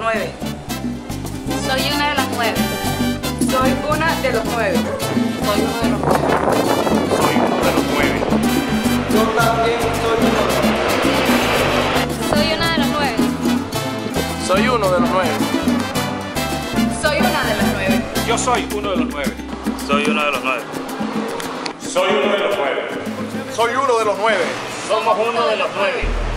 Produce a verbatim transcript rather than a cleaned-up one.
nueve. Soy una de las nueve. Soy una de los nueve. Soy uno de los nueve. Soy uno de los nueve. Yo también soy uno de los nueve. Soy una de los nueve. Soy uno de los nueve. Soy una de las nueve. Yo soy uno de los nueve. Soy uno de los nueve. Soy uno de los nueve. Soy uno de los nueve. Somos uno de los nueve.